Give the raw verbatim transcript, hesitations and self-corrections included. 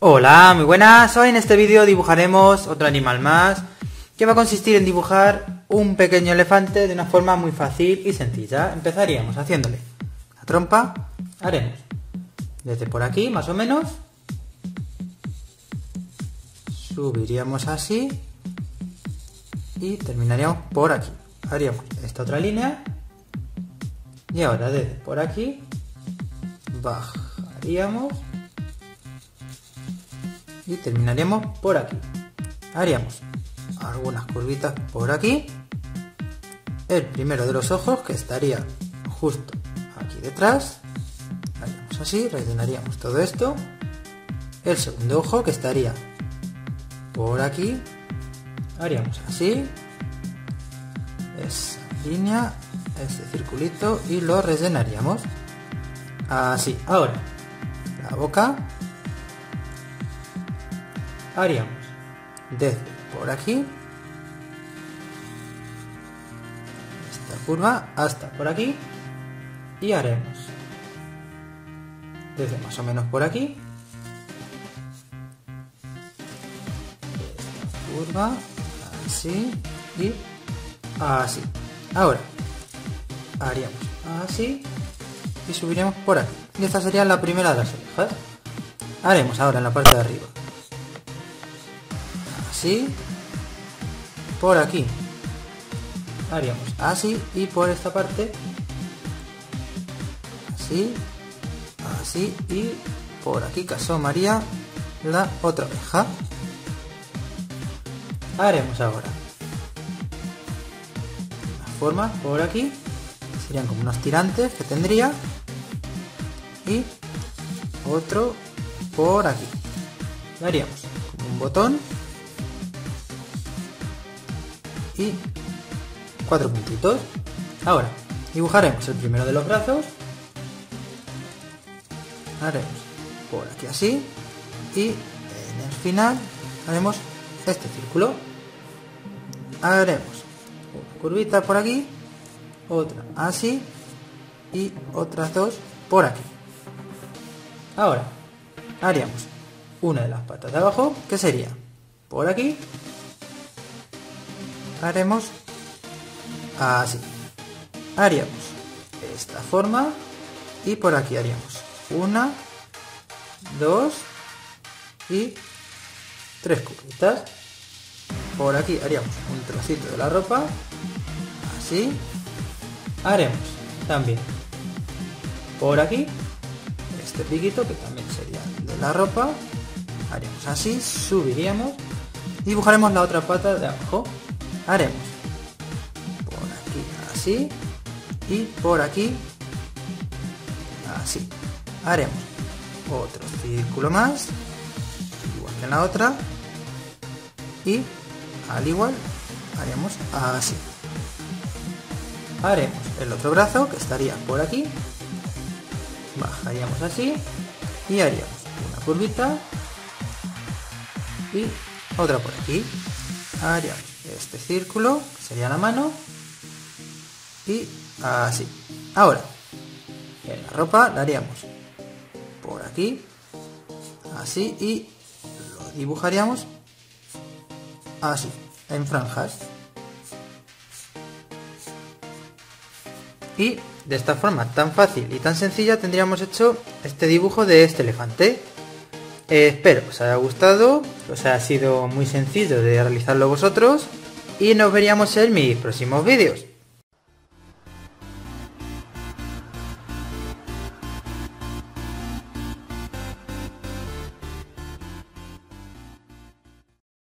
Hola, muy buenas. Hoy en este vídeo dibujaremos otro animal más, que va a consistir en dibujar un pequeño elefante de una forma muy fácil y sencilla. Empezaríamos haciéndole la trompa. Haremos desde por aquí más o menos, subiríamos así y terminaríamos por aquí. Haríamos esta otra línea y ahora desde por aquí bajaríamos y terminaríamos por aquí. Haríamos algunas curvitas por aquí. El primero de los ojos, que estaría justo aquí detrás, haríamos así, rellenaríamos todo esto. El segundo ojo, que estaría por aquí, haríamos así, esa línea, ese circulito, y lo rellenaríamos así. Ahora la boca, haríamos desde por aquí, esta curva hasta por aquí, y haremos desde más o menos por aquí, esta curva así y así. Ahora haríamos así y subiríamos por aquí, y esta sería la primera de las orejas. Haremos ahora en la parte de arriba así, por aquí haríamos así, y por esta parte así, así, y por aquí que asomaría la otra oreja. Haremos ahora una forma por aquí, serían como unos tirantes que tendría, y otro por aquí. Le haríamos como un botón y cuatro puntitos. Ahora dibujaremos el primero de los brazos. Haremos por aquí así, y en el final haremos este círculo. Haremos una curvita por aquí, otra así y otras dos por aquí. Ahora haríamos una de las patas de abajo, que sería por aquí. Haremos así, haríamos esta forma, y por aquí haríamos una, dos y tres curvitas. Por aquí haríamos un trocito de la ropa así. Haremos también por aquí este piquito, que también sería de la ropa. Haríamos así, subiríamos, dibujaremos la otra pata de abajo. Haremos por aquí así y por aquí así. Haremos otro círculo más, igual que en la otra, y al igual haremos así. Haremos el otro brazo, que estaría por aquí, bajaríamos así y haríamos una curvita y otra por aquí. Haríamos este círculo, que sería la mano, y así. Ahora en la ropa la haríamos por aquí así, y lo dibujaríamos así, en franjas, y de esta forma tan fácil y tan sencilla tendríamos hecho este dibujo de este elefante. Eh, espero que os haya gustado, que os haya sido muy sencillo de realizarlo vosotros, y nos veríamos en mis próximos vídeos.